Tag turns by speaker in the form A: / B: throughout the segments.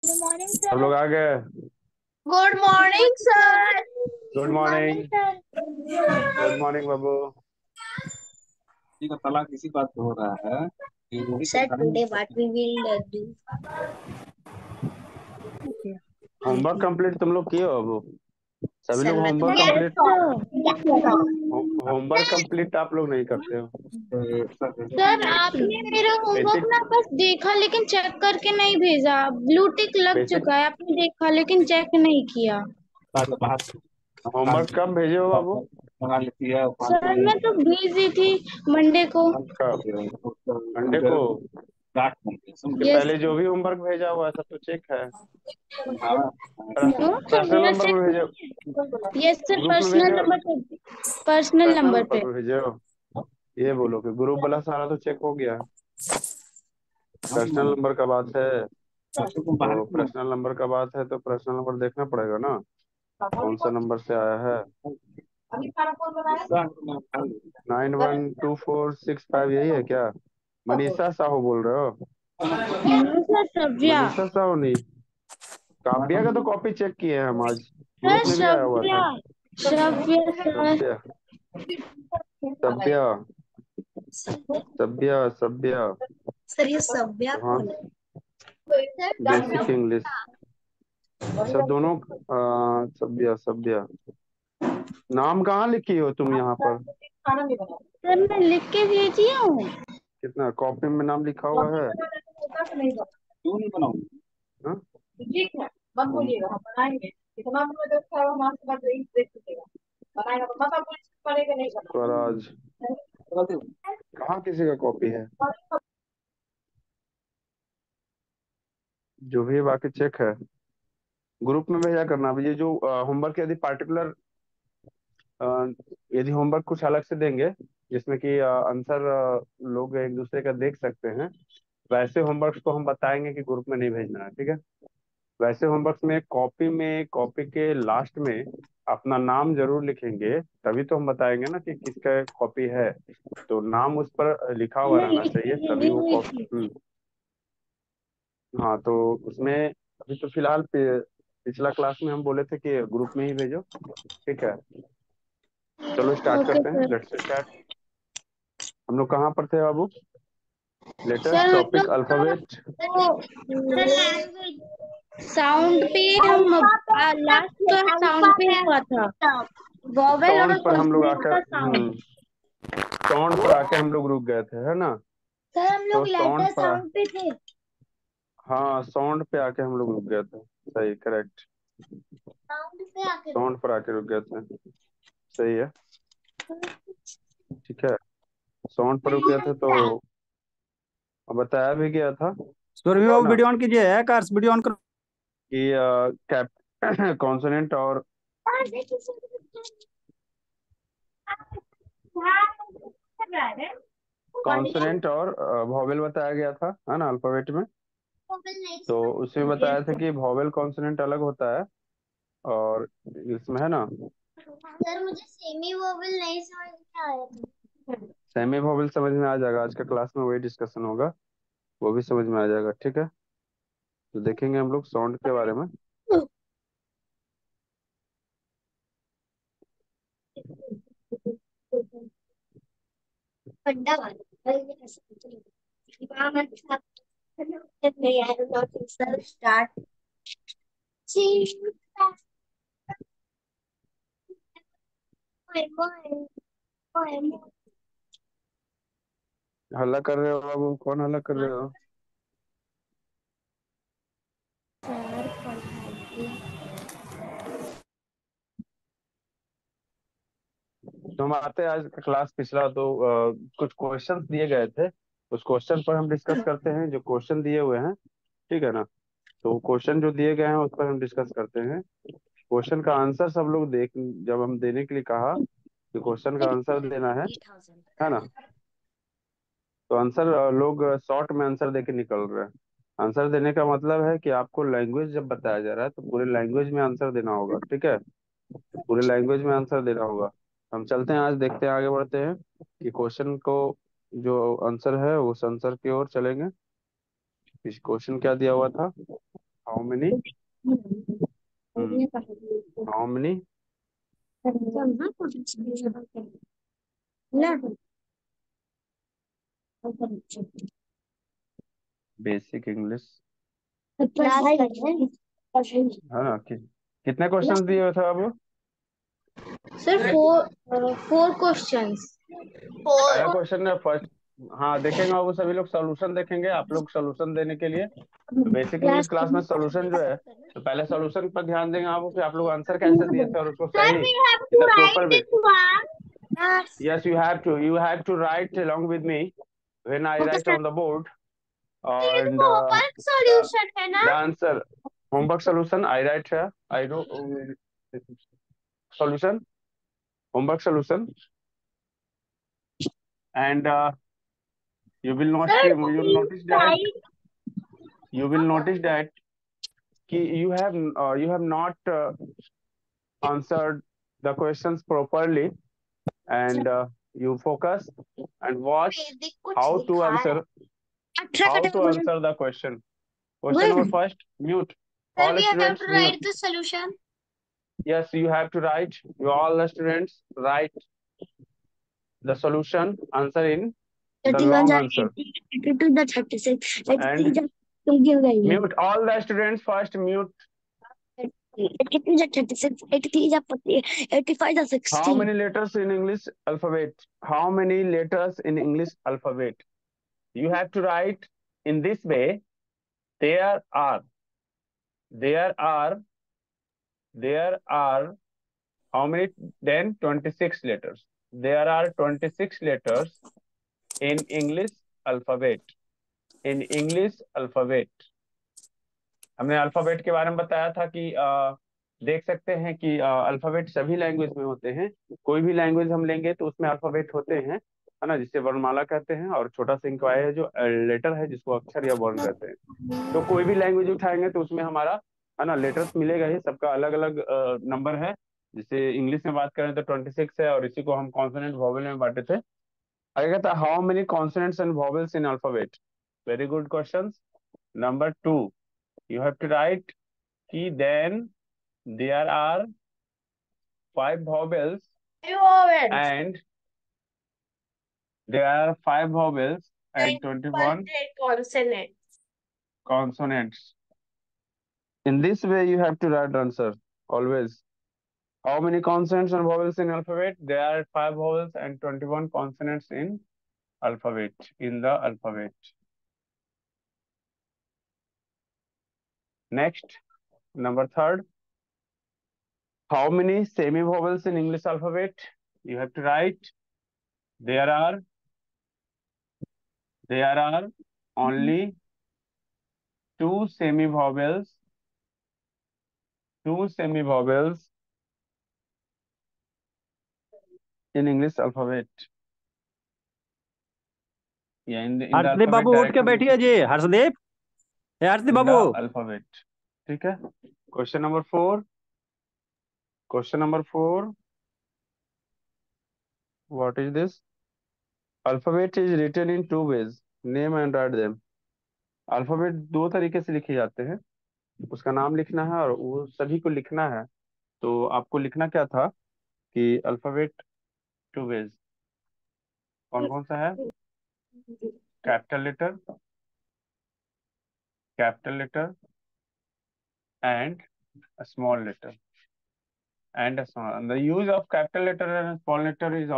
A: Morning
B: सब
A: sir.
B: लोग आ गए।
C: Good morning sir.
B: Good
A: good morning
B: morning.
A: Sir.
B: Good morning बाबू।
D: जी का तलाक इसी बात पे हो रहा है कि वही तो
C: Sir,
D: करेंगे
C: today
D: सब
C: what
D: कुछ।
C: we will do?
B: Homework complete तुम लोग किए हो बाबू? सभी
C: सर
B: लोग
C: मैं तो
B: होमवर्क
C: किया।
A: Yes
B: complete.
A: Sir.
B: Homework complete आप लोग नहीं करते हो।
A: सर आपने मेरा होमवर्क
B: बेसिक
A: ना बस देखा लेकिन चेक करके नहीं भेजा। ब्लू टिक लग
B: बेसिक
A: चुका है, आपने देखा लेकिन चेक नहीं किया।
D: बाहर
B: होमवर्क कब भेजे हो बाबू?
D: मंगा लेती है और
A: सर मैं तो भेज दी थी मंडे को।
B: कब? मंडे को?
D: डांट देंगे, समझे?
B: के
A: यस
B: पहले जो भी होमवर्क भेजा हुआ है सब तो चेक है।
D: तुम्हारा
A: क्यों सर
B: पर्सनल
A: मेरा
B: नंबर
A: चेक
B: पे भेजे?
A: नहीं है। यस सर
B: ग्रुप में
A: पर्सनल
B: भेजे?
A: नंबर पे। पर्सनल
B: पर्सनल
A: नंबर
B: नंबर
A: पे।
B: पे भेजे हो? ये बोलो कि ग्रुप वाला सारा तो चेक हो गया। पर्सनल नंबर का बात है
D: तुम बाहर
B: तो
D: क्यों?
B: पर्सनल नंबर का बात है तो पर्सनल नंबर देखना पड़ेगा ना, कौन सा नंबर से आया है। Nine one two four six five यही है क्या? मनीषा साहू बोल रहे हो?
A: नो सर सब्जिया।
B: मनीषा साहू नहीं, काव्या का तो कॉपी चेक किए हैं हम आज,
A: सर
B: ग्रुप में भी आया हुआ
A: सब्जिया।
B: था।
A: सब्जिया सर।
B: सभ्य, सभ्य, सभ्य, सभ्य।
C: सर ये सभ्या
B: हाँ,
C: कौन है?
B: Basic English. अच्छा दोनों। सभ्य, सभ्य। नाम कहाँ लिखी हो तुम यहाँ पर?
A: सर मैं लिख के भेजी हूँ।
B: कितना कॉपी में नाम लिखा हुआ है?
D: क्यों नहीं बनाऊंगी?
B: हाँ?
E: ठीक है, मत बोलिएगा, हम बनाएंगे। इतना भी मदद करो, हम आपके बाद यही देख लीजिएगा। बनाएगा तो मत, आपको पड़ेगा नहीं
B: स्वराज। कहाँ किसी का कॉपी है? जो भी है बाकी चेक है। ग्रुप में भेजा करना। अब ये जो होमवर्क यदि पार्टिकुलर यदि होमवर्क कुछ अलग से देंगे जिसमें कि आंसर लोग एक दूसरे का देख सकते हैं, वैसे होमवर्क को हम बताएंगे कि ग्रुप में नहीं भेजना है, ठीक है। वैसे होमवर्क में कॉपी के लास्ट में अपना नाम जरूर लिखेंगे, तभी तो हम बताएंगे ना कि किसका कॉपी है। तो नाम उस पर लिखा हुआ
A: मैं
B: रहना
A: लिख के
B: चाहिए तभी
A: भेजी
B: वो
A: हुई थी।
B: कॉपी। हाँ तो उसमें अभी तो फिलहाल पिछला क्लास में हम बोले थे कि ग्रुप में ही भेजो, ठीक है। चलो स्टार्ट
A: ओके
B: करते हैं,
A: सर।
B: Let's start. हम लोग कहाँ पर थे बाबू? लेटेस्ट
A: सर हम
B: टॉपिक
A: लोग
B: अल्फाबेट।
A: साउंड पे हम लास्ट का साउंड पे हुआ था। वॉवेल और
B: साउंड पर हम लोग
A: कॉन्सोनेंट
B: आकर
A: का साउंड।
B: साउंड पर आके हम लोग रुक गए थे, है ना।
A: सर हम
B: तो
A: लोग
B: साउंड
A: लेटर
B: पर
A: साउंड पे थे।
B: हाँ साउंड पे आके हम लोग रुक गए थे। सही, करेक्ट।
A: साउंड पे आके
B: साउंड पर आके रुक गए थे। सही है, ठीक है। साउंड पर रुक गए थे तो बताया भी गया था,
F: सूर्य
B: है
F: बाबू
B: ना,
F: वीडियो ऑन कीजिए है कार्स वीडियो ऑन करो।
B: कि कैप कॉन्सोनेंट और कॉन्सोनेंट और वॉवेल बताया गया था, है ना, अल्फाबेट में। तो उसमें बताया था कि वॉवेल कॉन्सोनेंट अलग होता है और इसमें, है ना।
A: सर मुझे सेमी वोवेल नहीं समझ में आया था।
B: सेमी वोवेल समझ में आ जाएगा, आज का क्लास में वही डिस्कशन होगा, वो भी समझ में आ जाएगा, ठीक है। तो देखेंगे हम लोग साउंड के बारे में।
A: खड्डा
C: सर स्टार्ट।
B: हल्ला कर रहे हो बाबू, कौन हल्ला कर रहे हो? तो हम आते हैं आज का क्लास पिछला तो कुछ क्वेश्चंस दिए गए थे, उस क्वेश्चन पर हम डिस्कस करते हैं, जो क्वेश्चन दिए हुए हैं, ठीक है ना। तो क्वेश्चन जो दिए गए हैं उस पर हम डिस्कस करते हैं। क्वेश्चन का आंसर सब लोग देख, जब हम देने के लिए कहा कि क्वेश्चन का आंसर देना है ना, तो आंसर लोग शॉर्ट में आंसर देके निकल रहे हैं। आंसर देने का मतलब है कि आपको लैंग्वेज जब बताया जा रहा है तो पूरे लैंग्वेज में आंसर देना होगा, ठीक है। पूरे लैंग्वेज में आंसर देना होगा। हम चलते हैं, आज देखते हैं, आगे बढ़ते हैं कि क्वेश्चन को जो आंसर है उस आंसर की ओर चलेंगे। इस क्वेश्चन क्या दिया हुआ था? How many how many basic English है ना कितने क्वेश्चंस दिए हुए थे अब?
A: Sir four questions.
B: पहला क्वेश्चन है फर्स्ट। हाँ देखेंगे अब सभी लोग सोल्यूशन देखेंगे आप लोग सोल्यूशन देने के लिए। तो बेसिक इंग्लिश क्लास में सोल्यूशन जो है तो पहले सोल्यूशन पर ध्यान देंगे आप कि आप लोग आंसर कैसे दिए थे और उसको सही in the proper way. Yes you have to write along with me when I write on the board and
C: solution है ना?
B: the answer homework solution I write here I know solution homework solution and you will not you will notice that you have not answered the questions properly and you focus and watch how to answer the question. Question number first, mute.
C: Sir,
B: All
C: we have
B: students
C: to
B: mute.
C: write the solution.
B: Yes, you have to write. You all the students write the solution answer in the long answer. And mute all the students first. Mute.
G: 85
B: How many letters in English alphabet? How many letters in English alphabet? You have to write in this way. There are how many? Then 26 letters. There are 26 letters in English alphabet. In English alphabet. हमने alphabet के बारे में बताया था कि देख सकते हैं कि अल्फाबेट सभी लैंग्वेज में होते हैं। कोई भी लैंग्वेज हम लेंगे तो उसमें अल्फाबेट होते हैं, है ना, जिसे वर्णमाला कहते हैं। और छोटा सा इंक्वायर है जो लेटर है जिसको अक्षर या वर्ण कहते हैं। तो कोई भी लैंग्वेज उठाएंगे तो उसमें हमारा, है ना, लेटर्स मिलेगा ही। सबका अलग अलग नंबर है। जैसे इंग्लिश में बात करें तो 26 है और इसी को हम कॉन्सोनेंट वॉवेल में बांटे थे। आगे कहता है how many consonants and vowels in alphabet. Very good question. Number 2 you have to write कि then there are 5 vowels and there are 5 vowels and 21 consonants. In this way you have to write answer always. How many consonants and vowels in alphabet? There are 5 vowels and 21 consonants in alphabet, in the alphabet. Next, number 3. How many semi-vowels in English alphabet? You have to write. There are only 2 semi-vowels. 2 semi-vowels in English alphabet. Yeah, in the
F: Harshdeep
B: alphabet
F: बाबू उठ के
B: directly
F: बैठिए जी। Harshdeep, Harshdeep
B: in
F: Babu.
B: the alphabet. ठीक है। Question number 4. Question number 4. What is this? Alphabet is written in 2 ways. Name and write them. Alphabet 2 तरीके से लिखे जाते हैं। उसका नाम लिखना है और वो सभी को लिखना है। तो आपको लिखना क्या था कि अल्फाबेट 2 वेज कौन कौन सा है? Capital letter and a small letter and a small. The use of capital letter and a small letter is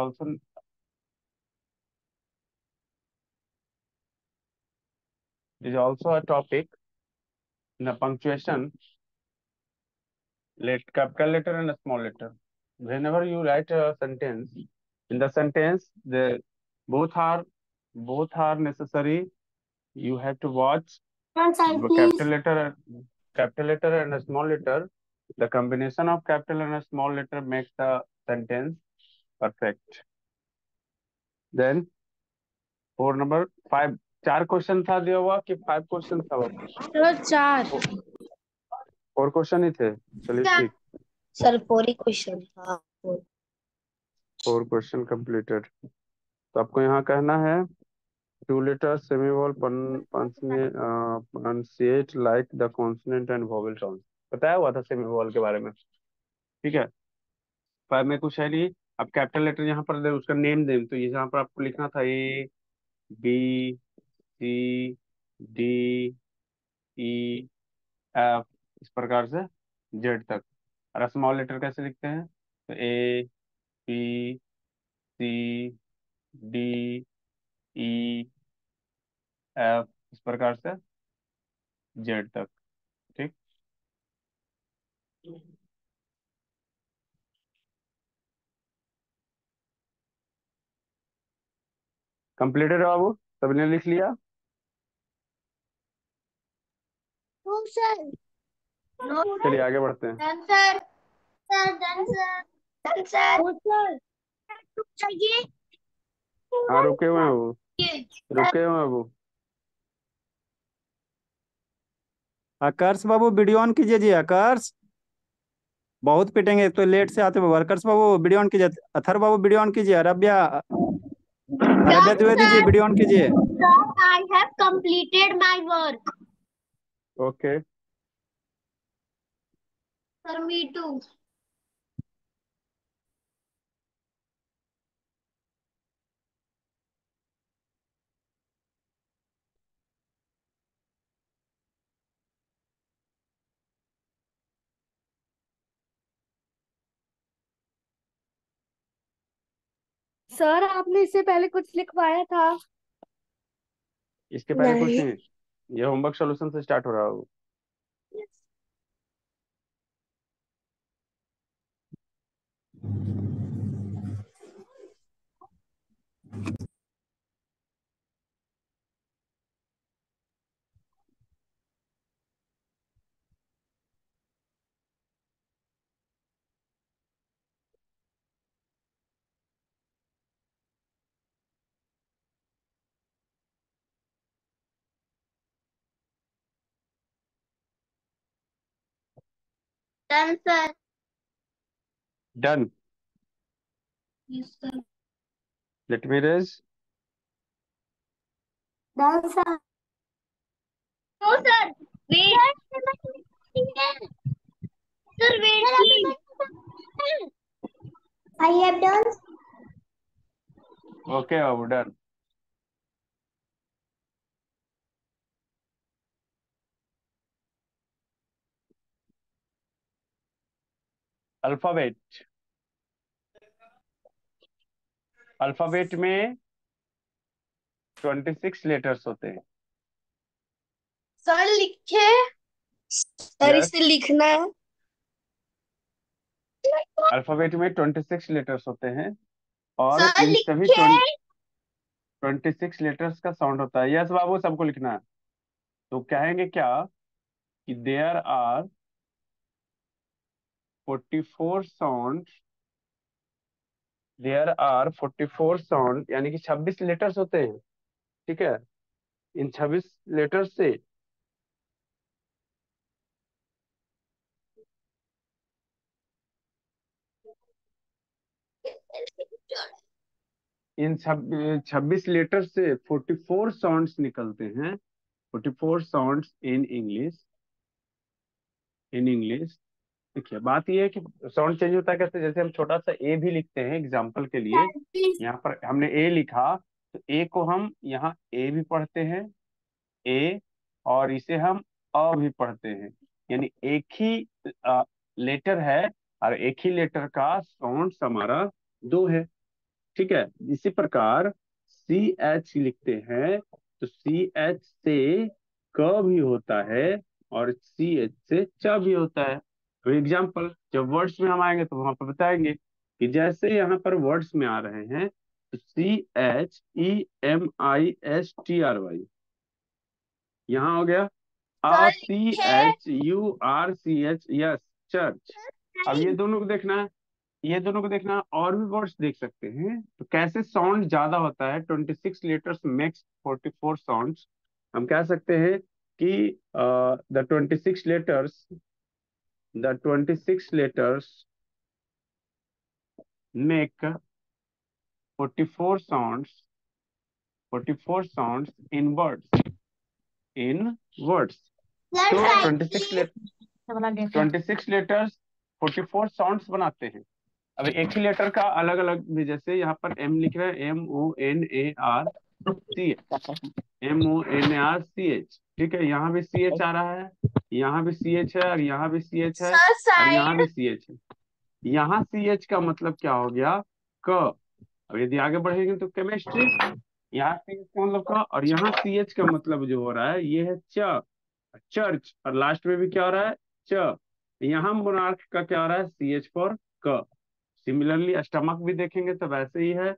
B: also a topic in the punctuation. Let capital letter and a small letter. Whenever you write a sentence, in the sentence, both are necessary. You have to watch capital letter and a small letter. The combination of capital and a small letter makes the sentence perfect. Then 4 number 5 4 question था दिया हुआ कि 5 question था वापस?
A: Sir 4
B: question ही थे। चलिए ठीक।
C: Sir 4 ही question था।
B: 4 क्वेश्चन कंप्लीटेड। तो आपको यहाँ कहना है Two letters semi-vowel pronunciate like the consonant and vowel sound. बताया हुआ था सेमी वॉवल के बारे में, ठीक है। पर में कुछ है नहीं। अब कैपिटल लेटर यहाँ पर उसका नेम देम, तो ये यहाँ पर आपको लिखना था A B C D E F, इस प्रकार से जेड तक। और स्मॉल लेटर कैसे लिखते हैं, तो A B C D E F, इस प्रकार से जेड तक, ठीक। कंप्लीटेड है बाबू, सबने लिख लिया।
C: No sir. नो
B: चलिए आगे बढ़ते हैं।
C: Done sir. Sir done sir. Done sir. Sir चाहिए।
B: हाँ रुके हुए हैं वो,
C: ये
B: रुके हुए हैं वो।
F: आकर्ष बाबू वीडियो ऑन कीजिए जी। आकर्ष बहुत पिटेंगे, एक तो लेट से आते हो। आकर्ष बाबू वीडियो ऑन कीजिए। अथर बाबू वीडियो ऑन कीजिए। अरबिया अरबिया द्विवेदी जी वीडियो ऑन कीजिए।
C: Sir I have completed my work.
B: Okay,
C: sir me too.
A: Sir आपने इससे पहले कुछ लिखवाया था?
B: इसके पहले कुछ
A: नहीं।
B: नहीं, ये होमवर्क सॉल्यूशन से स्टार्ट हो रहा है वो।
C: Done sir.
B: Done,
C: yes sir.
B: Let me raise.
C: Done sir. No sir wait. Sir wait please. I have done.
B: Okay बाबू डन। अल्फाबेट, अल्फाबेट में 26 लेटर्स होते हैं।
C: सर लिखे। सर
B: यस,
C: इसे लिखना है।
B: अल्फाबेट में 26 लेटर्स होते हैं और
C: सर
B: इन सभी
C: लिखे।
B: 26 लेटर्स का साउंड होता है। यस बाबू, सबको लिखना है। तो कहेंगे क्या कि there are 44 sound, there are 44 sound, यानी कि 26 लेटर्स होते हैं, ठीक है। इन 26 लेटर्स से इन 26 लेटर से 44 साउंड्स निकलते हैं। 44 sounds in English, in English. देखिए बात ये है कि साउंड चेंज होता है कैसे, जैसे हम छोटा सा ए भी लिखते हैं एग्जाम्पल के लिए। यहाँ पर हमने ए लिखा, तो ए को हम यहाँ ए भी पढ़ते हैं, ए, और इसे हम अ भी पढ़ते हैं। यानी एक ही लेटर है और एक ही लेटर का साउंड हमारा दो है, ठीक है। इसी प्रकार सी एच लिखते हैं, तो सी एच से क भी होता है और सी एच से च भी होता है। तो एग्जाम्पल जब वर्ड्स में हम आएंगे तो वहां पर बताएंगे कि जैसे यहाँ पर वर्ड्स में आ रहे हैं, तो C H E M I S T R Y, यहाँ हो गया।
C: सर
B: सी
C: लिखे।
B: H U R C H, yes, church. अब ये दोनों को देखना है, ये दोनों को देखना है, और भी वर्ड्स देख सकते हैं। तो कैसे साउंड ज्यादा होता है, 26 लेटर्स मेक्स 44 साउंड्स। हम कह सकते हैं कि the 26 letters, the 26 letters make 44 sounds 44 sounds in words. तो
C: Let's
B: 26 लेटर्स 44 साउंड्स बनाते हैं। अब एक ही लेटर का अलग अलग भी, जैसे यहाँ पर एम लिख रहे हैं, MONARCH, ठीक है, यहाँ भी CH आ रहा है, यहाँ भी CH है, और यहाँ भी CH है, और यहाँ भी CH है। यहाँ CH का मतलब क्या हो गया? क। अब यदि आगे बढ़ेंगे तो केमिस्ट्री, यहाँ CH का मतलब क, और यहाँ CH का मतलब जो हो रहा है ये है चर्च, और लास्ट में भी क्या हो रहा है? च। यहाँ मोनार्क का क्या हो रहा है? CH फॉर क। सिमिलरली स्टमक भी देखेंगे तो वैसे ही है,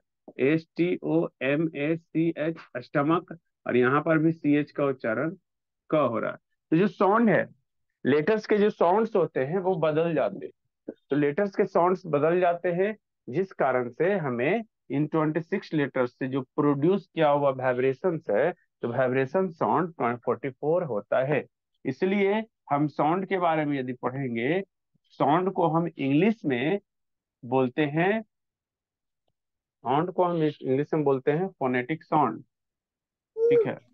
B: STOMACH स्टमक, और यहाँ पर भी CH का उच्चारण क हो रहा है। तो जो साउंड है, लेटर्स के जो साउंड्स होते हैं वो बदल जाते हैं। तो लेटर्स के साउंड्स बदल जाते हैं, जिस कारण से हमें इन 26 लेटर्स से जो प्रोड्यूस किया हुआ वाइब्रेशंस है, तो वाइब्रेशन साउंड 44 होता है। इसलिए हम साउंड के बारे में यदि पढ़ेंगे, साउंड को हम इंग्लिश में बोलते हैं, साउंड को हम इंग्लिश में बोलते हैं फोनेटिक साउंड, ठीक है।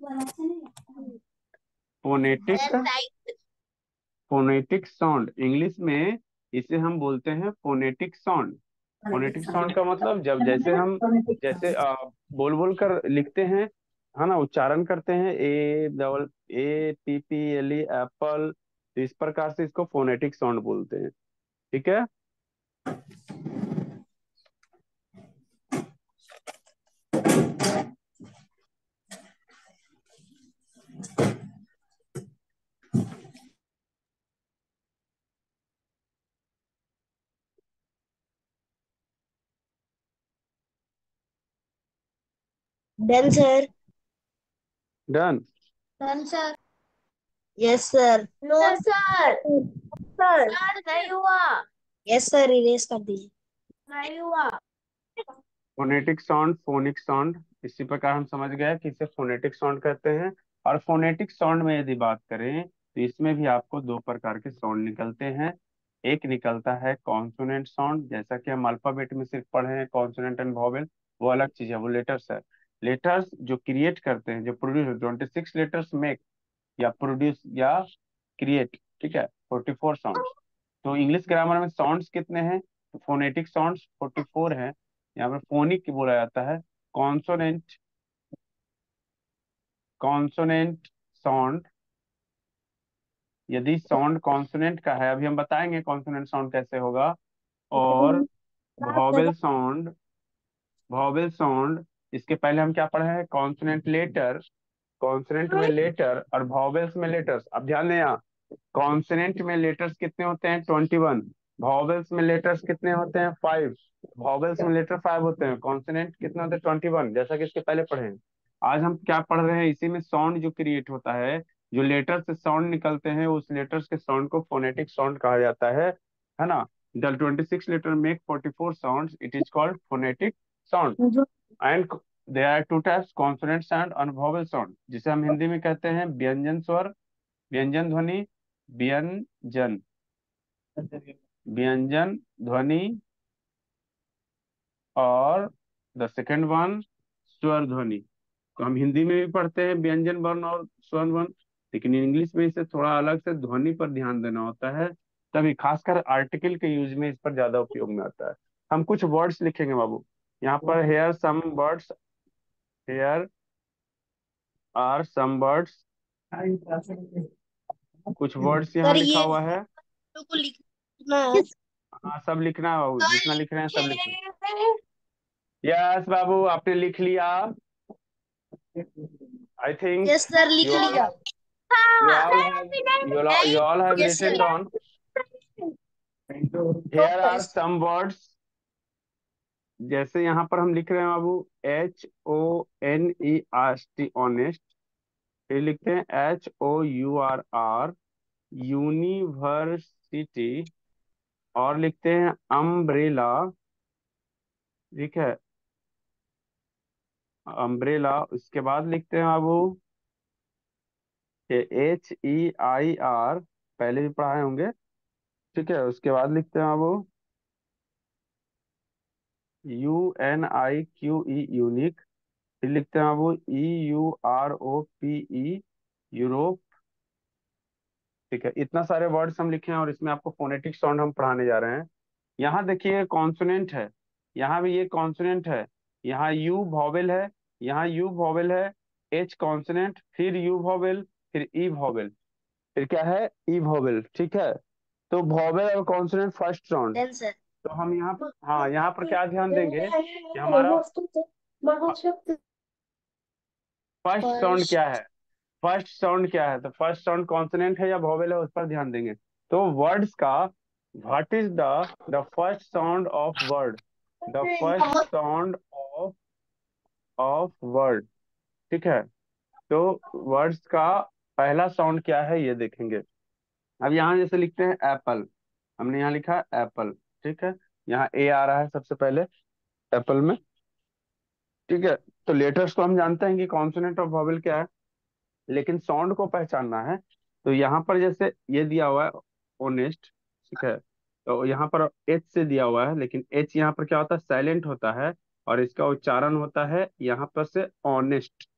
B: फोनेटिक फोनेटिक साउंड इंग्लिश में इसे हम बोलते हैं फोनेटिक साउंड। फोनेटिक साउंड का मतलब जब जैसे बोल बोल कर लिखते हैं, है ना, उच्चारण करते हैं, APPLE एप्पल, तो इस प्रकार से इसको फोनेटिक साउंड बोलते हैं, ठीक है।
C: Done, sir.
B: Done.
C: Done, sir. Yes, sir. No, sir. Sir. Sir, नहीं हुआ. Yes, sir. Erase कर दीजिए. नहीं हुआ.
B: फोनेटिक साउंड, फोनिक साउंड, इसी प्रकार हम समझ गए कि इसे फोनेटिक साउंड कहते हैं। और फोनेटिक साउंड में यदि बात करें तो इसमें भी आपको दो प्रकार के साउंड निकलते हैं। एक निकलता है कॉन्सोनेंट साउंड, जैसा कि हम अल्फाबेट में सिर्फ पढ़े हैं कॉन्सोनेंट एंड वोवेल, वो अलग चीज है, वो लेटर्स है। लेटर्स जो क्रिएट करते हैं, जो प्रोड्यूस 26 लेटर्स मेक या प्रोड्यूस या क्रिएट, ठीक है, 44 साउंड्स। तो इंग्लिश ग्रामर में साउंड्स कितने हैं? तो फोनेटिक साउंड्स 44 हैं। यहाँ पर फोनिक बोला जाता है कॉन्सोनेंट, कॉन्सोनेंट साउंड। यदि साउंड कॉन्सोनेंट का है, अभी हम बताएंगे कॉन्सोनेंट साउंड कैसे होगा। और वॉवेल साउंड, वॉवेल साउंड, इसके पहले हम क्या पढ़े हैं? कॉन्सोनेंट लेटर, कॉन्सोनेंट में लेटर और वॉवेल्स में लेटर्स। अब ध्यान दें, यहाँ कॉन्सोनेंट में लेटर्स कितने होते हैं? 21। वॉवेल्स में लेटर्स कितने होते हैं? 5। वॉवेल्स में लेटर 5 होते हैं, कॉन्सोनेंट कितने होते हैं? 21, जैसा कि इसके पहले पढ़े हैं। आज हम क्या पढ़ रहे हैं? इसी में साउंड जो क्रिएट होता है, जो लेटर से साउंड निकलते हैं, उस लेटर्स के साउंड को फोनेटिक साउंड कहा जाता है ना। The 26 letter make 44 sounds, it is called phonetic sound. And there are two types, consonant sound और वोवेल साउंड, जिसे हम हिंदी में कहते हैं व्यंजन स्वर, व्यंजन ध्वनि, व्यंजन, व्यंजन ध्वनि, और द सेकेंड वन स्वर ध्वनि। तो हम हिंदी में भी पढ़ते हैं व्यंजन वर्ण और स्वर वर्ण, लेकिन इंग्लिश में इसे थोड़ा अलग से ध्वनि पर ध्यान देना होता है, तभी खासकर आर्टिकल के यूज में इस पर ज्यादा उपयोग में आता है। हम कुछ वर्ड्स लिखेंगे बाबू यहाँ पर। Here some words, here are some words, कुछ वर्ड्स यहाँ
C: सर
B: लिखा
C: ये
B: हुआ है।
C: को लिखना है.
B: हाँ, सब लिखना है बाबू,
C: सर
B: जितना लिख रहे हैं सब लिखना है।
C: लिखे.
B: यस बाबू, आपने लिख लिया। I think
C: Yes, sir. लिख
B: you
C: लिया.
B: you all have
C: Yes, sir.
B: listened on. Here are some words, जैसे यहाँ पर हम लिख रहे हैं बाबू HONEST, ऑनेस्ट। फिर लिखते हैं HOURR, यूनिवर्सिटी, और लिखते हैं अम्ब्रेला, ठीक है, अम्ब्रेला। उसके बाद लिखते हैं बाबू HEIR, पहले भी पढ़ाए होंगे, ठीक है। उसके बाद लिखते हैं बाबू UNIQE, यूनिक। फिर लिखते हैं बाबू EUROPE, यूरोप। ठीक है, इतना सारे वर्ड्स हम लिखे हैं और इसमें आपको फोनेटिक साउंड हम पढ़ाने जा रहे हैं। यहाँ देखिए कॉन्सोनेंट है, यहाँ भी ये कॉन्सोनेंट है, यहाँ यू वॉवेल है, यहाँ यू वॉवेल है, एच कॉन्सोनेंट, फिर यू वॉवेल, फिर ई वॉवेल, फिर क्या है ई वॉवेल। ठीक है, तो वॉवेल और consonant first sound.
C: Then sir
B: तो हम यहाँ, हाँ यहाँ पर क्या ध्यान देंगे कि हमारा फर्स्ट साउंड क्या है, फर्स्ट साउंड क्या है, तो फर्स्ट साउंड कॉन्सोनेंट है या वॉवेल है उस पर ध्यान देंगे। तो वर्ड्स का what is the first sound of word, the first sound of word. ठीक है, तो वर्ड्स का पहला साउंड क्या है ये देखेंगे। अब यहाँ जैसे लिखते हैं एप्पल, हमने यहाँ लिखा एप्पल। ठीक है, यहाँ ए आ रहा है सबसे पहले एप्पल में। ठीक है, तो लेटर्स को हम जानते हैं कि कॉन्सोनेंट और वॉवेल क्या है, लेकिन साउंड को पहचानना है। तो यहाँ पर जैसे ये दिया हुआ है ओनेस्ट, ठीक है, तो यहाँ पर एच से दिया हुआ है, लेकिन एच यहाँ पर क्या होता है, साइलेंट होता है, और इसका उच्चारण होता है यहाँ पर से ऑनेस्ट,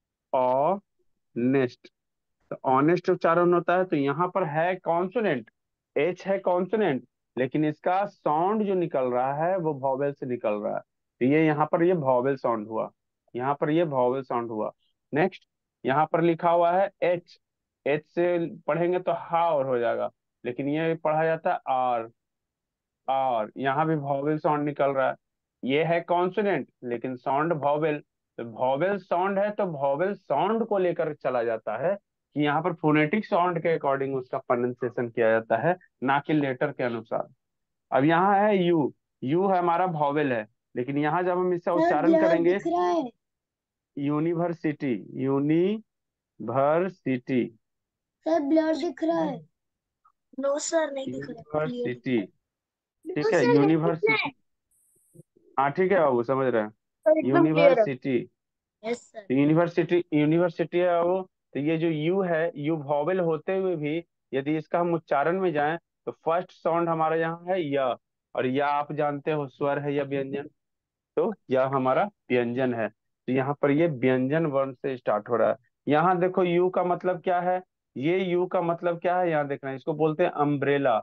B: ऑनेस्ट। तो ऑनेस्ट उच्चारण होता है। तो यहाँ पर है कॉन्सोनेंट, एच है कॉन्सोनेंट, लेकिन इसका साउंड जो निकल रहा है वो वॉवेल से निकल रहा है। तो ये यहाँ पर ये वॉवेल साउंड हुआ, यहाँ पर ये वॉवेल साउंड हुआ। नेक्स्ट, यहाँ पर लिखा हुआ है एच, एच से पढ़ेंगे तो हार हो जाएगा, लेकिन ये पढ़ा जाता है आर, आर, यहाँ भी वॉवेल साउंड निकल रहा है। ये है कॉन्सोनेंट लेकिन साउंड वॉवेल। तो वॉवेल साउंड है तो वॉवेल साउंड को लेकर चला जाता है कि यहाँ पर फोनेटिक साउंड के अकॉर्डिंग उसका प्रोनाउंसिएशन किया जाता है, ना कि लेटर के अनुसार। अब यहाँ है यू, यू है हमारा वॉवेल है, लेकिन यहाँ जब हम इसका उच्चारण करेंगे यूनिवर्सिटी, यूनिवर्सिटी,
C: सर ब्लर दिख रहा है। नो सर नहीं दिख रहा है।
B: यूनिवर्सिटी। ठीक है, यूनिवर्सिटी, हाँ ठीक है बाबू समझ रहे हैं,
C: एकदम क्लियर है।
B: University.
C: Yes sir.
B: University, university है वो। तो ये जो यू है, यू वॉवेल होते हुए भी यदि इसका हम उच्चारण में जाएं तो फर्स्ट साउंड हमारा यहाँ है य, और या आप जानते हो स्वर है या व्यंजन, तो यह हमारा व्यंजन है। तो यहाँ पर ये व्यंजन वर्ण से स्टार्ट हो रहा है। यहाँ देखो यू का मतलब क्या है, ये यू का मतलब क्या है यहाँ देखना है, इसको बोलते हैं अम्ब्रेला,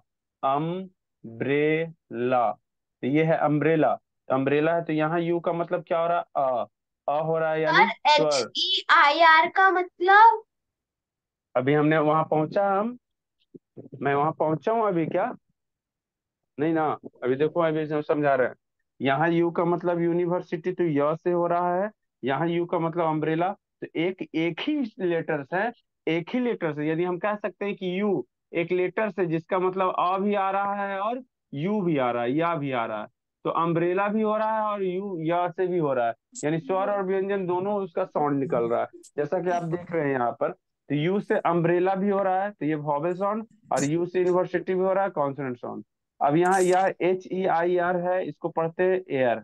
B: अम्ब्रेला। तो ये है अम्ब्रेला, अम्ब्रेला है। तो यहाँ यू का मतलब क्या हो रहा है, अ हो रहा है, यानी
C: सर
B: स्वर।
C: HEIR का मतलब?
B: अभी हमने वहां पहुंचा, हम मैं वहां पहुंचा हूँ अभी क्या, नहीं ना, अभी देखो अभी हम समझा रहे हैं। यहाँ यू का मतलब यूनिवर्सिटी, तो य से हो रहा है। यहाँ यू का मतलब अम्ब्रेला, तो एक एक ही लेटर्स है, एक ही लेटर्स है। यदि हम कह सकते हैं कि यू एक लेटर्स है जिसका मतलब अ भी आ रहा है और यू भी आ रहा है, या भी आ रहा है, तो अम्ब्रेला भी हो रहा है और यू या से भी हो रहा है, यानी स्वर और व्यंजन दोनों उसका साउंड निकल रहा है, जैसा कि आप देख रहे हैं यहाँ पर। तो यू से अम्ब्रेला भी हो रहा है, तो ये वॉवेल साउंड, और यू से यूनिवर्सिटी भी हो रहा है, कॉन्सोनेंट साउंड। अब यहाँ यह HEIR है, इसको पढ़ते हैं एयर,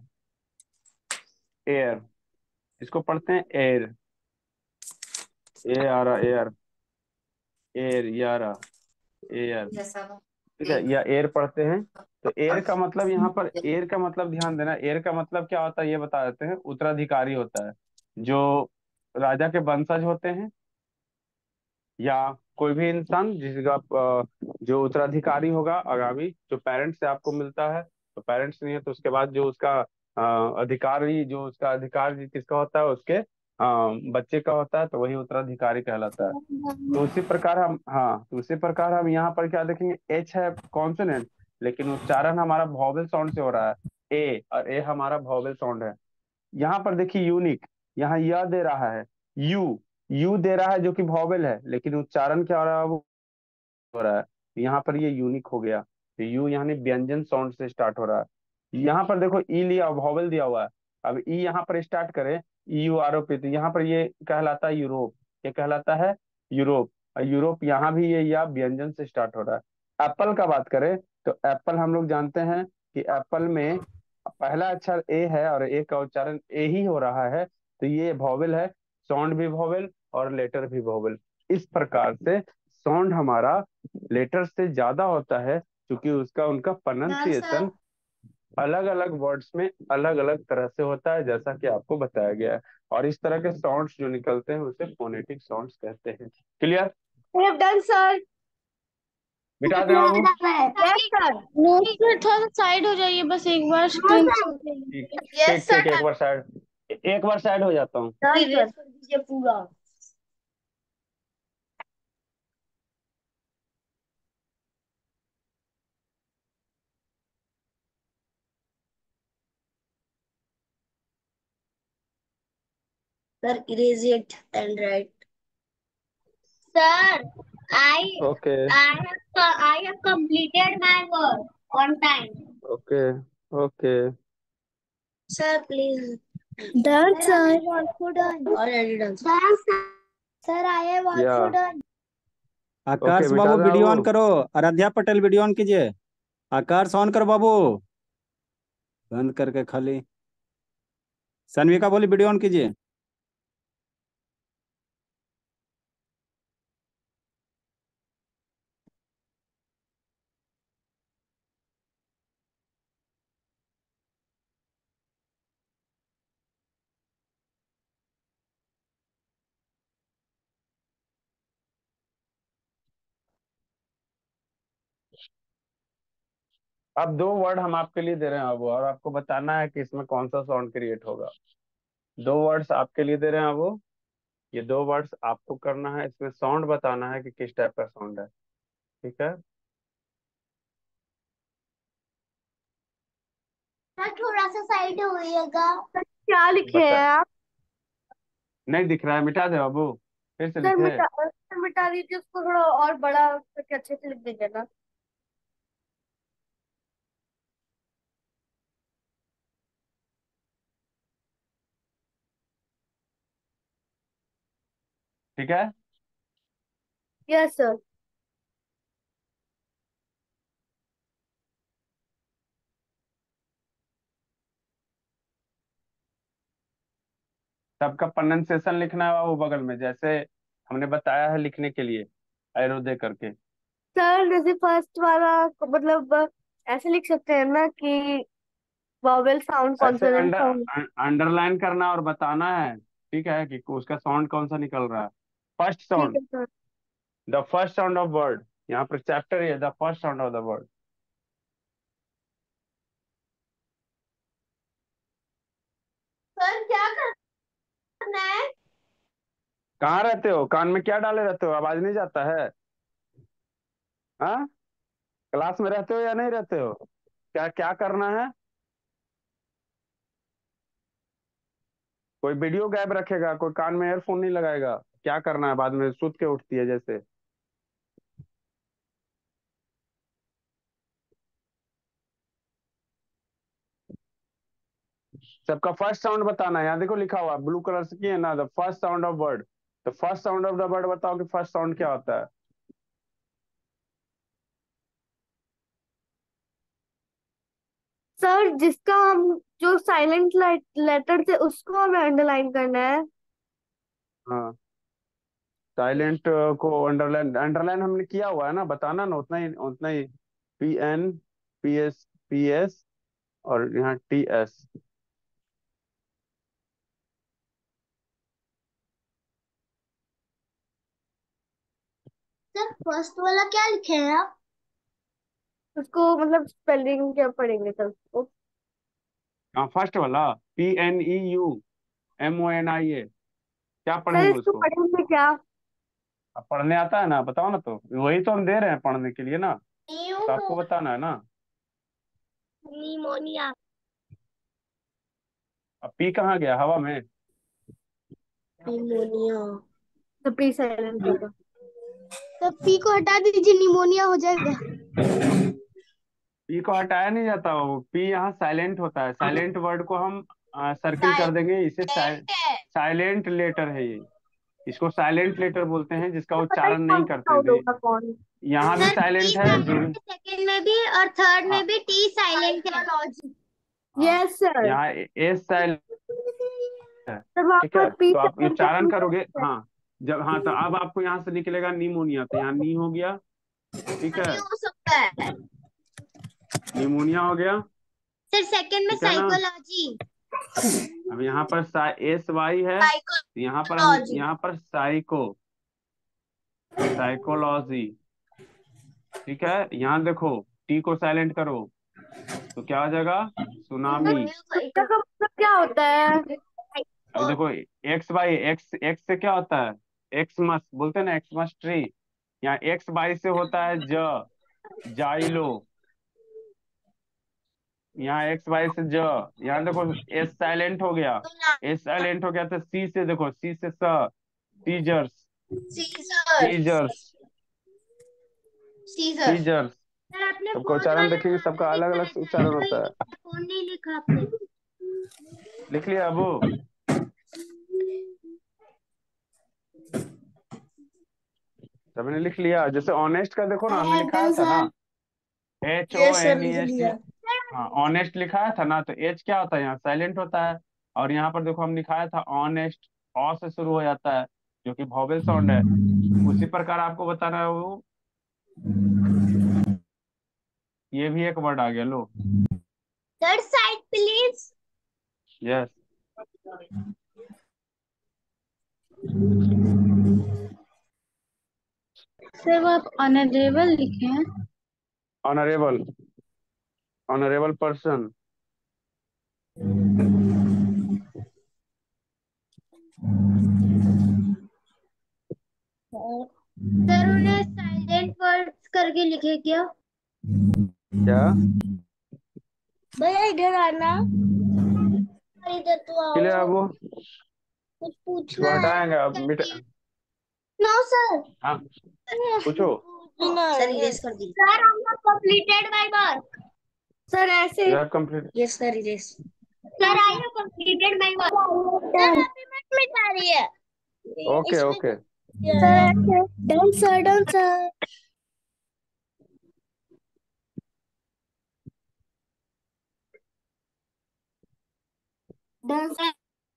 B: एयर, इसको पढ़ते हैं एयर, ए आ रहा एयर, एयर यारा, एयर। ठीक है, या एयर पढ़ते हैं। तो एयर का मतलब यहाँ पर, एयर का मतलब ध्यान देना, एयर का मतलब क्या होता है ये बता देते हैं। उत्तराधिकारी होता है, जो राजा के वंशज होते हैं, या कोई भी इंसान जिसका जो उत्तराधिकारी होगा आगामी, जो पेरेंट्स से आपको मिलता है, तो पेरेंट्स नहीं है तो उसके बाद जो उसका अधिकारी, जो उसका अधिकार किसका होता है, उसके बच्चे का होता है, तो वही उत्तराधिकारी कहलाता है। तो उसी प्रकार हम, हाँ तो उसी प्रकार हम यहाँ पर क्या देखेंगे, एच है कॉन्सोनेंट, लेकिन उच्चारण हमारा वॉवेल साउंड से हो रहा है, ए, और ए हमारा वॉवेल साउंड है। यहाँ पर देखिए यूनिक, यहाँ यह दे रहा है, यू, यू दे रहा है जो कि वॉवेल है, लेकिन उच्चारण क्या हो रहा है, वो हो रहा है। यहाँ पर ये यूनिक हो गया, तो यू यानी व्यंजन साउंड से स्टार्ट हो रहा है। यहाँ पर देखो ई लिया, वॉवेल दिया हुआ है। अब ई यहाँ पर स्टार्ट करें, EUROP, तो यहाँ पर ये कहलाता है यूरोप, ये कहलाता है यूरोप, और यूरोप यहाँ भी ये या व्यंजन से स्टार्ट हो रहा है। एप्पल का बात करें तो एप्पल हम लोग जानते हैं कि एप्पल में पहला अक्षर ए है और ए का उच्चारण ए ही हो रहा है, तो ये वॉवेल है, साउंड भी वॉवेल और लेटर भी वॉवेल। इस प्रकार से साउंड हमारा लेटर से ज्यादा होता है, क्योंकि उसका उनका प्रोनाउंसिएशन अलग अलग वर्ड्स में अलग अलग तरह से होता है, जैसा कि आपको बताया गया है। और इस तरह के साउंड्स जो निकलते हैं उसे फोनेटिक साउंड्स कहते हैं। Clear?
C: We have done, sir.
B: मिटा दें बाबू?
C: Yes, sir.
A: नोट पर थोड़ा सा साइड हो जाइए, बस एक बार स्क्रीन से।
B: ठीक
C: Yes,
B: ठीक
C: sir.
B: ठीक, एक बार साइड हो जाता हूँ।
C: Done, sir. कर दीजिए पूरा। Sir, erase it and write. Sir,
B: okay
C: I have completed my work on time.
B: Okay okay.
C: Sir, please. Done, sir. I have also done. Already done. Done, sir. Sir, I have
B: या
C: also done.
F: Akash
B: मिटा
F: बाबू
B: दें
F: video on
B: बाबू?
F: करो। Aaradhya Patel video on कीजिए। आकाश on करो बाबू, बंद करके खाली। सनविका बोली वीडियो ऑन कीजिए।
B: अब 2 वर्ड हम आपके लिए दे रहे हैं बाबू, और आपको बताना है कि इसमें कौन सा साउंड क्रिएट होगा। 2 वर्ड्स आपके लिए दे रहे हैं बाबू। ये 2 वर्ड्स आपको करना है, इसमें साउंड बताना है कि किस टाइप का साउंड है। ठीक है?
C: सर, थोड़ा सा साइड होइएगा। क्या लिखे
B: बता,
C: हैं आप?
B: नहीं दिख रहा है? मिटा दे बाबू, फिर से
C: सर
B: लिखे।
C: मिटा दीजिए उसको, थोड़ा और बड़ा करके अच्छे से लिख दीजिए ना।
B: ठीक है?
C: Yes sir.
B: सबका प्रोनाउंसिएशन लिखना है बाबू बगल में, जैसे हमने बताया है लिखने के लिए, एरो दे करके।
C: सर जैसे फर्स्ट वाला मतलब ऐसे लिख सकते हैं ना कि वॉवेल साउंड
B: ऐसे
C: कॉन्सोनेंट साउंड।
B: अंडरलाइन करना और बताना है, ठीक है, कि उसका साउंड कौन सा निकल रहा है। फर्स्ट
C: ठीक
B: साउंड,
C: है sir.
B: The first sound of word, यहाँ पर चैप्टर है the first sound of the word.
C: Sir क्या करना है?
B: कहाँ रहते हो? कान में क्या डाले रहते हो? आवाज नहीं जाता है? हाँ, क्लास में रहते हो या नहीं रहते हो? क्या क्या करना है? कोई वीडियो गैप रखेगा, कोई कान में एयरफोन नहीं लगाएगा। क्या करना है? बाद में सुत के उठती है जैसे। सबका फर्स्ट साउंड बताना है। यहाँ देखो लिखा हुआ ब्लू कलर से किए ना, the first sound of word. तो first sound of the word बताओ कि फर्स्ट साउंड क्या होता है।
C: सर जिसका हम जो साइलेंट लेटर थे उसको हमें अंडरलाइन करना है।
B: हाँ, साइलेंट को अंडरलाइन, अंडरलाइन हमने किया हुआ है ना, बताना ना, उतना ही उतना ही। PN, PS और यहाँ TS।
C: सर फर्स्ट वाला क्या लिखे हैं आप? उसको मतलब स्पेलिंग क्या पढ़ेंगे सर उसको?
B: हाँ, फर्स्ट वाला PNEUMONIA, क्या
C: सर
B: पढ़ेंगे
C: इसको
B: उसको?
C: पढ़ेंगे क्या?
B: अब पढ़ने आता है ना, बताओ ना, तो वही तो हम दे रहे हैं पढ़ने के लिए ना, तो आपको बताना है ना।
C: निमोनिया।
B: अब पी कहाँ गया हवा में?
C: निमोनिया तो पी साइलेंट होगा। तो पी को हटा दीजिए, निमोनिया हो जाएगा।
B: पी को हटाया नहीं जाता, वो पी यहाँ साइलेंट होता है। साइलेंट वर्ड को हम सर्किल कर देंगे, इसे साइलेंट लेटर है ये। इसको साइलेंट लेटर बोलते हैं, जिसका
C: पता नहीं
B: उच्चारण नहीं
C: कौन सा
B: करते
C: साउंड
B: भी।
C: होगा कौन।
B: यहाँ भी
C: सर टी
B: साइलेंट है जो भी।
C: साइलेंट सेकंड में भी और थर्ड में
B: हाँ
C: भी टी साइलेंट है।
B: हाँ,
C: यस सर।
B: यहाँ एस साइलेंट है।
C: सर वहाँ
B: ठीक
C: पर
B: है,
C: पी
B: तो आप
C: साइलेंट है,
B: उच्चारण
C: टी
B: करोगे।
C: साइलेंट है।
B: हाँ, जब, हाँ, तो अब आपको यहाँ से निकलेगा निमोनिया, तो यहाँ नी हो गया। ठीक है,
C: नहीं हो सकता है।
B: निमोनिया हो गया।
C: सर सेकंड में
B: ठीक है ना?
C: साइकोलॉजी।
B: अब यहाँ पर SY है, यहाँ पर साइकोलॉजी। ठीक है, यहाँ देखो T को साइलेंट करो तो क्या हो जाएगा? सुनामी।
E: मतलब क्या होता है?
B: अब देखो X से क्या होता है? एक्स मस बोलते हैं ना, एक्स मस ट्री। यहाँ XY से होता है जाइलो। यहाँ XY से यहाँ देखो S साइलेंट हो गया, तो C से देखो, C से सीजर्स। Seizures seizures. सबका उच्चारण देखेंगे, सबका अलग अलग उच्चारण होता है।
C: फोन नहीं लिखा आपने।
B: लिख लिया अबू? सबने लिख लिया? जैसे ऑनेस्ट का देखो ना, हमने लिखाया था ना, HONEST। हाँ, ऑनेस्ट लिखाया था ना, तो H क्या होता है? यहाँ साइलेंट होता है। और यहाँ पर देखो हम लिखाया था ऑनेस्ट, ऑ से शुरू हो जाता है, जो कि वॉवेल साउंड है। उसी प्रकार आपको बताना है वो, ये भी एक वर्ड आ गया। लो,
C: third side please.
B: Yes.
A: Sir वो आप ऑनरेबल लिखे हैं।
B: Honourable, honourable person.
C: सर उन्हें साइलेंट वर्ड्स करके लिखे क्या?
B: क्या?
C: भैया इधर आना, इधर तो आओ,
B: क्लियर है वो?
C: कुछ पूछना
B: इसको
C: है।
B: हटाएंगे अब
C: नो सर।
B: हाँ, पूछो।
C: सर इरेज कर दी। Sir I have completed my work. Sir ऐसे।
B: यह complete.
C: Yes sir erase. Sir I have completed my work. Sir अभी मत मिटा रही है।
B: Okay okay.
C: Sir done sir, done sir. Done sir.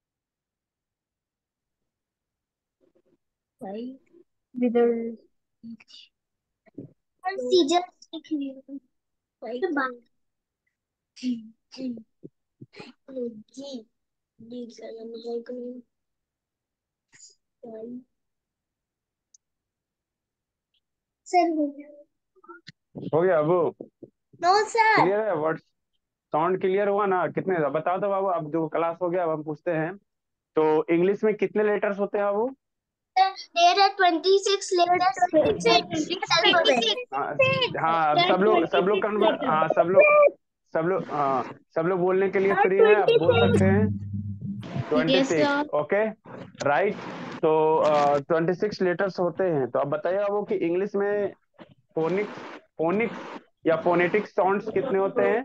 C: भाई इधर सीजर लिख लिया। भाई जी जी जी जी सर मुझे कहीं सर हो गया।
B: हो गया अबू?
C: No sir.
B: क्लियर है? वर्ड साउंड क्लियर हुआ ना? कितने बताओ तो बाबू। अब जो क्लास हो गया, अब हम पूछते हैं, तो इंग्लिश में कितने लेटर्स होते हैं बाबू?
C: There are 26 letters. 26.
B: हाँ हाँ, अब सब लोग कन्वर्ट, हाँ सब लोग बोलने के लिए फ्री हैं, आप बोल सकते हैं। 26, ओके राइट। तो 26 लेटर्स होते हैं। तो अब बताइए बाबू कि इंग्लिश में फोनिक्स या फोनेटिक साउंड्स कितने होते हैं?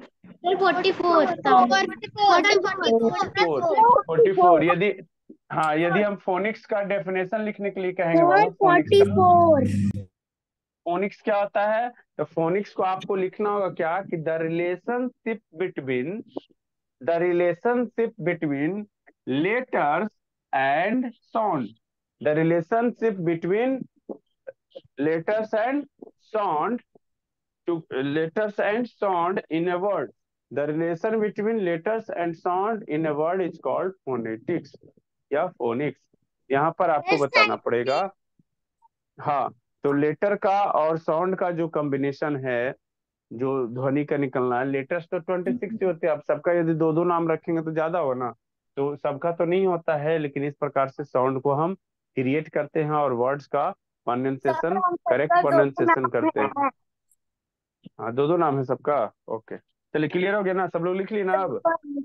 B: 44। यदि हम फोनिक्स का डेफिनेशन लिखने के लिए कहेंगे बाबू, फोनिक्स क्या होता है? तो फोनिक्स को आपको लिखना होगा क्या कि the relationship between letters and sound. The relationship between letters and sound letters and sound in a word. The relation between letters and sound in a word is called phonetics या phonics। यहाँ पर आपको बताना पड़ेगा। हाँ, तो letter का और साउंड का जो कॉम्बिनेशन है, जो ध्वनि का निकलना है, लेटर्स तो 26 ही होते हैं। अब सबका यदि दो दो नाम रखेंगे तो ज्यादा हो ना, तो सबका तो नहीं होता है, लेकिन इस प्रकार से साउंड को हम क्रिएट करते हैं और वर्ड्स का प्रोनाउंसिएशन, करेक्ट प्रोनाउंसिएशन करते हैं। हाँ, दो दो नाम है सबका। ओके, चलिए क्लियर हो गया ना? सब लोग लिख लिए ना? अब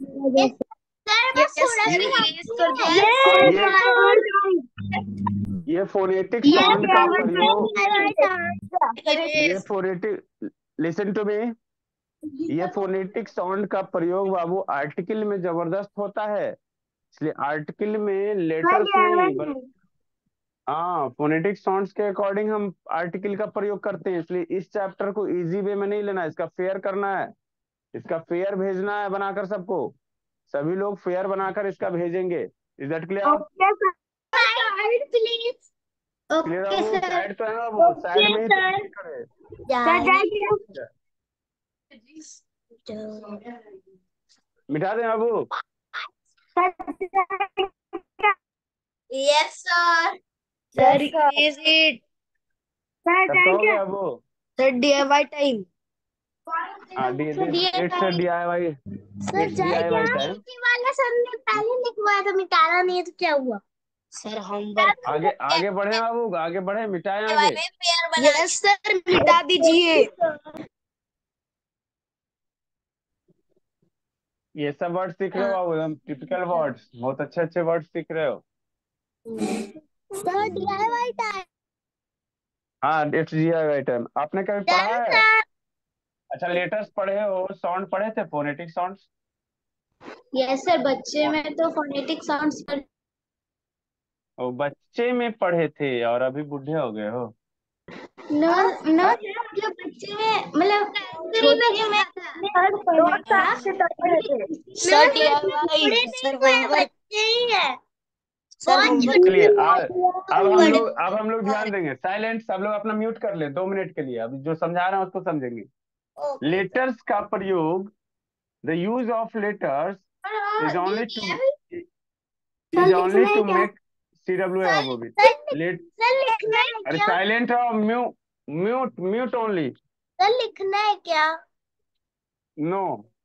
B: ये फोनेटिक साउंड का प्रयोग, ये फोनेटिक, लिसन टू मी, ये फोनेटिक साउंड का प्रयोग बाबू आर्टिकल में जबरदस्त होता है। इसलिए आर्टिकल में लेटर्स नहीं, हाँ, फोनेटिक साउंड्स के अकॉर्डिंग हम आर्टिकल का प्रयोग करते हैं। इसलिए इस चैप्टर को इजी वे में नहीं लेना है, इसका फेयर करना है, इसका फेयर भेजना है बनाकर सबको। सभी लोग फेयर बनाकर इसका भेजेंगे। Is that clear? क्लियर है वो? साइड तो है ना वो, साइड में ही तो क्लिक करे। मिटा दें बाबू?
C: Yes sir.
A: Sir erase it.
B: कब तक हो गया बाबू?
C: Sir DIY time.
B: हाँ इट्स DIY,
C: सर
B: इट्स
C: जाए क्या?
B: DIY time.
C: वाला सर ने पहले लिखवाया था, मिटाना नहीं है तो क्या हुआ? Sir homework.
B: आगे आगे बढ़े बाबू, आगे बढ़े, मिटाएं आगे।
C: यस सर, मिटा दीजिए।
B: ये सब वर्ड सीख रहे हो बाबू, एकदम टिपिकल वर्ड्स, बहुत अच्छे अच्छे वर्ड सीख रहे हो।
C: Sir DIY time.
B: हाँ इट्स DIY टाइम। आपने कभी पढ़ा
C: डन
B: है?
C: सर।
B: अच्छा लेटर्स पढ़े हो, साउंड पढ़े थे, फोनेटिक साउंड्स?
A: यस सर, बच्चे में तो फोनेटिक साउंड्स पर।
B: वो बच्चे में पढ़े थे और अभी बूढ़े हो गए हो।
A: नो नो सर, मतलब बच्चे में, मतलब छोटे में सर पढ़ा था।
C: Sir DIY। Sir homework. बच्चे ही है। Sir homework.
B: चलिए अब हम लोग ध्यान देंगे। साइलेंट, सब लोग अपना म्यूट कर ले 2 मिनट के लिए, अब जो समझा रहे हैं उसको समझेंगे। लेटर्स का प्रयोग, the use of letters is only to make CWA वो भी लेट।
C: सर लिखना है
B: अरे
C: क्या?
B: साइलेंट हो, म्यूट म्यूट ओनली।
C: सर लिखना है क्या?
B: No,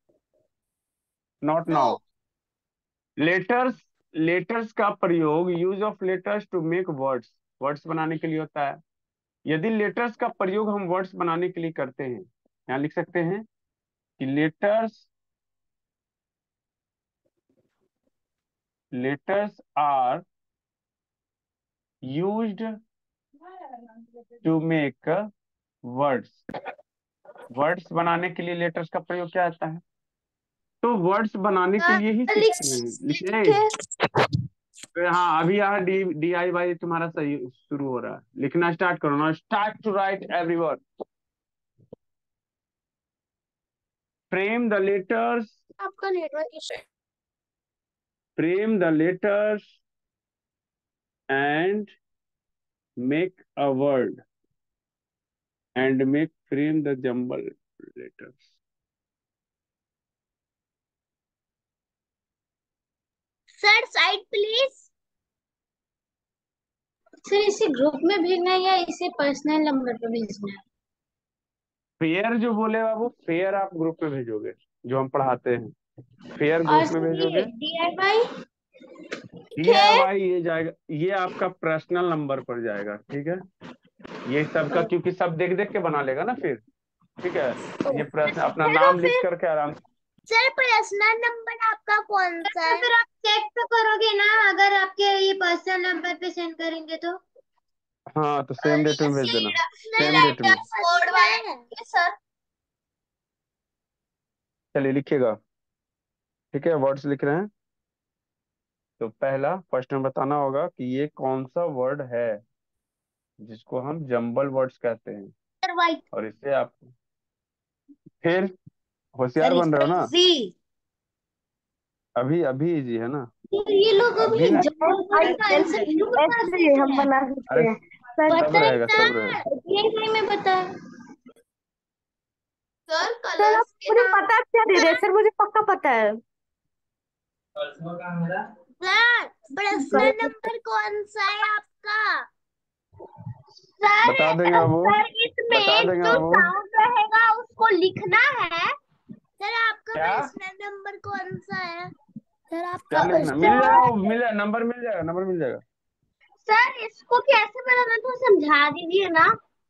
B: not now. Letters letters का प्रयोग, use of letters to make words, words बनाने के लिए होता है। यदि लेटर्स का प्रयोग हम वर्ड्स बनाने के लिए करते हैं, यहाँ लिख सकते हैं कि letters are used to make words. Words बनाने के लिए लेटर्स का प्रयोग क्या आता है? तो वर्ड्स बनाने के लिए ही सीखते हैं, लिखिए। तो हाँ अभी यहाँ DIY तुम्हारा सही शुरू हो रहा है, लिखना स्टार्ट करो ना। Start to write every word. Frame the letters,
C: आपका network issue.
B: Frame the letters and make a word and make frame the jumble letters.
C: Sir side please.
A: Sir इसे ग्रुप में भेजना है या इसे पर्सनल नंबर पे भेजना है?
B: फेयर जो बोले बाबू, फेयर आप ग्रुप में भेजोगे, जो हम पढ़ाते हैं फेयर
A: और
B: ग्रुप में
A: सर ये
B: भेजोगे।
A: DIY।
B: DIY ये जाएगा, ये आपका पर्सनल नंबर पर जाएगा, ठीक है। ये सबका क्योंकि सब देख देख के बना लेगा ना फिर, ठीक है। ये प्रश्न अपना नाम लिख करके आराम।
C: सर पर्सनल नंबर आपका कौन सा है?
A: फिर आप चेक तो करोगे ना, अगर आपके ये पर्सनल नंबर पे सेंड करेंगे तो?
B: हाँ तो सेम डेट में भेज देना, सेम डेट में।
C: कोड वाला है सर।
B: चलिए लिखिएगा, ठीक है। वर्ड्स लिख रहे हैं तो पहला फर्स्ट में बताना होगा कि ये कौन सा वर्ड है जिसको हम जंबल वर्ड्स कहते हैं,
C: सर वाइट।
B: और इससे आप फिर होशियार
C: सर
B: बन रहे हो ना।
C: इजी।
B: अभी अभी इजी है ना,
A: ये लोग
B: अभी
A: अभी
B: ना।
A: जॉब का आंसर क्यों बताते हैं?
C: हम बना सकते
B: अरे
C: हैं।
B: सब रहेगा, सब रहेगा।
A: DIY में बता।
C: सर
E: सर
C: कलर्स के
E: मुझे
C: नाम।
E: पता क्या दे रहे सर, मुझे पक्का पता है।
C: सर पर्सनल नंबर कौन सा है आपका? सर
B: बता देंगे बाबू,
C: सर
B: बता
C: इसमें
B: देंगे
C: जो
B: बाबू।
C: साउंड रहेगा उसको लिखना है। सर आपका
B: क्या
C: पर्सनल नंबर कौन सा है? सर
B: क्या
C: आपका
B: लिखना? मिल जाएगा वो, मिल जाएगा, नंबर मिल जाएगा, नंबर मिल जाएगा।
C: सर इसको कैसे बनाना तो समझा दीजिए ना।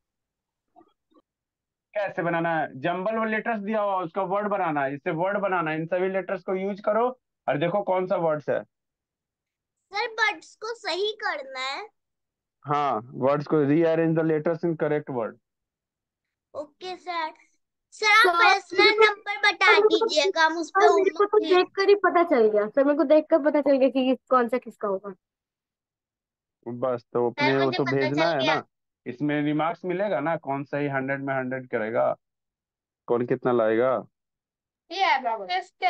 B: कैसे बनाना है? जंबल में लेटर्स दिया हुआ उसका वर्ड बनाना है, इससे वर्ड बनाना है, इन सभी लेटर्स को यूज करो और देखो कौन सा वर्ड्स है।
C: सर बर्ड्स को सही करना है।
B: हाँ वर्ड्स को rearrange the letters in correct word.
C: Okay sir. Sir आप पर्सनल नंबर बता दीजिएगा, हम उस पे
E: सर मेरे को तो
C: होमवर्क।
E: देख कर ही पता चल गया सर, मेरे को देख कर पता चल गया कि कौन सा किसका होगा।
B: बस तो
C: सर
B: अपने वो
C: मुझे
B: तो
C: पता
B: भेजना
C: चल
B: है
C: गया।
B: ना, इसमें रिमार्क्स मिलेगा ना, कौन सही 100 में 100 करेगा, कौन कितना लाएगा।
C: ये है बाबू किसके?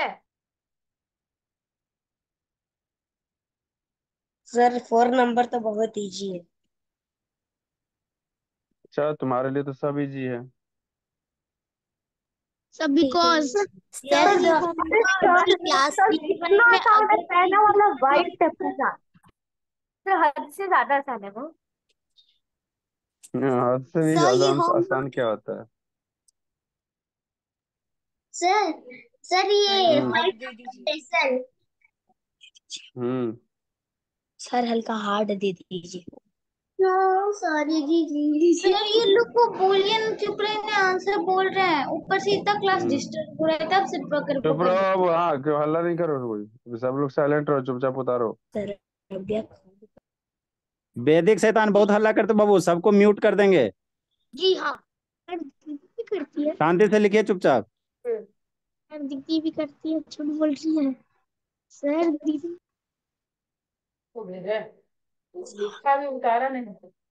C: सर 4 नंबर तो बहुत इजी है।
B: अच्छा तुम्हारे लिए तो सब इजी है।
A: सब बिकॉज
C: यस क्लास
A: इतना आसान है, पहला वाला वाइट पूरा तो हद से ज्यादा आसान है वो।
B: हद से भी
C: सर
B: ज्यादा
C: ये होमवर्क
B: आसान क्या होता है?
C: सर सर ये
B: hmm.
C: White pencil
B: hmm.
C: Sir हल्का हार्ड दे दीजिए। सॉरी दीदी सर ये लोग को बोलिए ना, चुप रहने आंसर बोल रहे हैं, ऊपर से इतना क्लास डिस्टर्ब हो रहा है, तब से पकड़
B: चुप
C: पकड़
B: रहो अब, हाँ क्यों हल्ला नहीं करो कोई, सब लोग साइलेंट रहो, चुपचाप उतारो।
C: सर रबिया
F: वैदिक शैतान बहुत हल्ला करते बाबू, सबको म्यूट कर देंगे।
C: जी हाँ
A: सर दीदी भी करती है,
F: शांति से लिखिए चुपचाप।
A: सर दीदी भी करती है, झूठ बोल रही है सर दीदी।
E: को भेजे लिखा भी उतारा नहीं।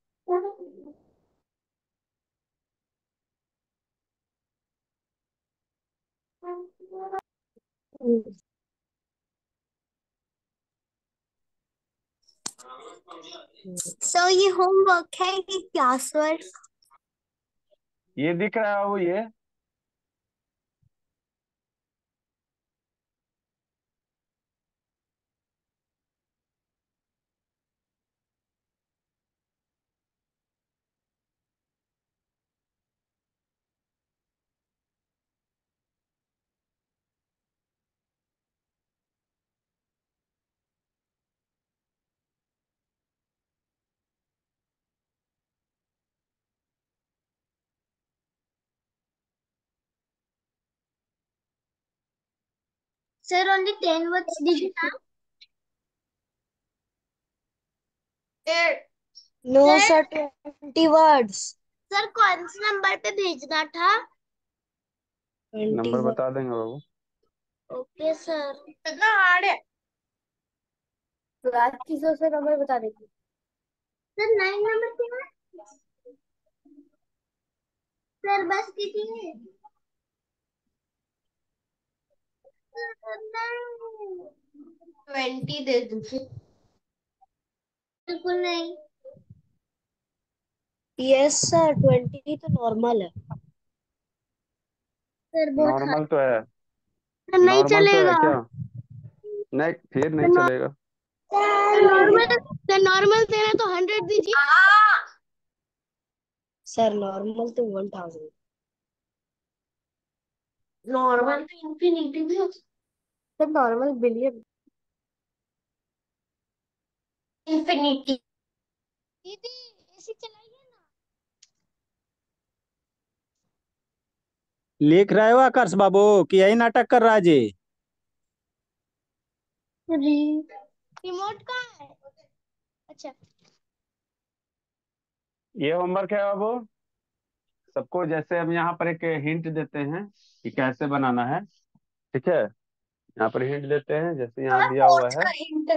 C: सर ये होमवर्क है कि क्लास वर्क?
B: ये दिख रहा है वो, ये
C: सर ओनली 10 वर्ड्स दीजिए ना। No sir 20 words. सर कौन से नंबर पे भेजना था?
B: नंबर
C: 21।
B: बता देंगे बाबू।
C: Okay sir.
E: कितना हार्ड है।
A: क्लास टीचर से नंबर बता देगी।
C: सर 9 नंबर पे है। सर बस कीजिए। 20 दे दीजिए। बिल्कुल नहीं। यस सर 20 तो नॉर्मल है। सर बहुत हार्ड
B: नॉर्मल तो है,
C: नहीं
B: नॉर्मल तो है
C: चलेगा।
B: क्या? नहीं फिर नहीं चलेगा।
C: सर नॉर्मल देना तो 100 दीजिए। सर नॉर्मल तो 1000। नॉर्मल तो इंफिनिटी भी हो।
A: Sir normal billion.
C: इंफिनिटी। दीदी ऐसे चलाइए ना।
F: लिख रहे हो आकर्ष बाबू कि यही नाटक कर रहा है जी?
C: रिमोट कहाँ है? अच्छा
B: ये होमवर्क है बाबू सबको, जैसे हम यहाँ पर एक हिंट देते हैं कि कैसे बनाना है, ठीक है? यहाँ पर हिंट देते हैं, जैसे यहाँ दिया हुआ है,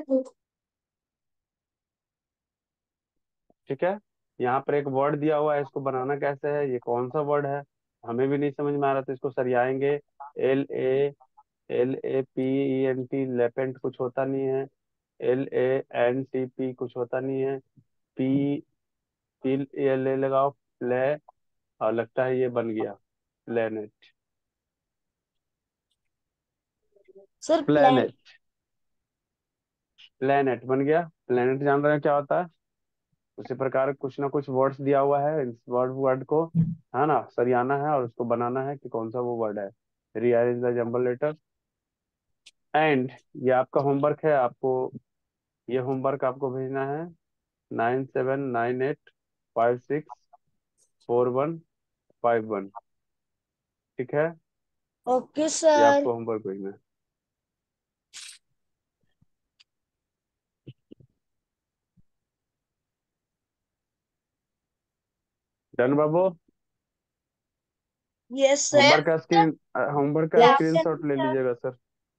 B: ठीक है? यहाँ पर एक वर्ड दिया हुआ है, इसको बनाना कैसे है, ये कौन सा वर्ड है, हमें भी नहीं समझ में आ रहा, तो इसको सरियाएंगे। LAPENT, लेपेंट कुछ होता नहीं है। LANTP कुछ होता नहीं है। पी पी ले लगाओ, प्ले, और लगता है ये बन गया planet.
C: Sir plan.
B: Planet, planet बन गया। प्लेनेट जान रहे हैं क्या होता है? उसी प्रकार कुछ ना कुछ वर्ड्स दिया हुआ है, इस वर्ड वर्ड को है ना सरियाना है और उसको बनाना है कि कौन सा वो वर्ड है। Rearrange the jumble letter. And ये आपका होमवर्क है, आपको ये होमवर्क आपको भेजना है 9798564151, ठीक है?
C: ओके
B: ये
C: सर।
B: आपको होमवर्क भेजना है। डन बाबू?
C: Yes sir.
B: होमवर्क का स्क्रीन होमवर्क का स्क्रीनशॉट ले लीजिएगा सर।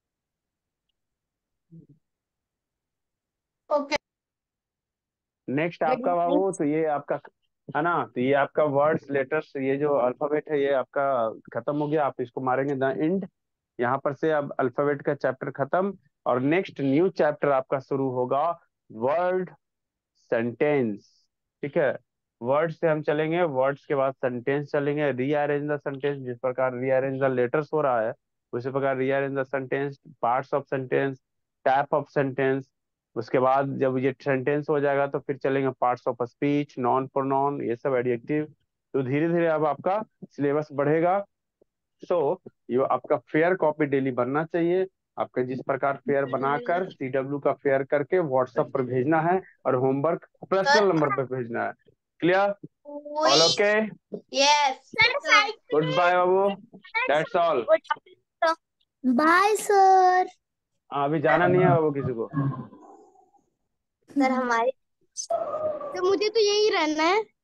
E: ओके।
B: नेक्स्ट
C: गुड
B: आपका
C: मॉर्निंग।
B: बाबू, तो ये आपका है ना, तो ये आपका वर्ड्स लेटर्स, ये जो अल्फाबेट है ये आपका खत्म हो गया, आप इसको मारेंगे द एंड। यहाँ पर से अब अल्फाबेट का चैप्टर खत्म, और नेक्स्ट न्यू चैप्टर आपका शुरू होगा, वर्ड सेंटेंस, ठीक है? वर्ड से हम चलेंगे, वर्ड्स के बाद सेंटेंस चलेंगे, रीअरेंज द सेंटेंस, जिस प्रकार रीअरेंज द लेटर्स हो रहा है उसी प्रकार rearrange the sentence, parts of sentence, type of sentence. उसके बाद जब ये सेंटेंस हो जाएगा तो फिर चलेंगे parts of speech, noun pronoun, ये सब एडजेक्टिव। तो धीरे धीरे अब आपका सिलेबस बढ़ेगा। सो ये आपका फेयर कॉपी डेली बनना चाहिए। आपका जिस प्रकार फेयर बनाकर CW का फेयर करके व्हाट्सएप पर भेजना है और होमवर्क पर्सनल नंबर पर भेजना है। Clear? All okay?
C: Yes
B: good bye बाबू, दैट्स ऑल।
C: Bye sir.
B: अभी जाना नहीं है बाबू किसी को।
C: सर हमारे तो मुझे तो यही रहना है।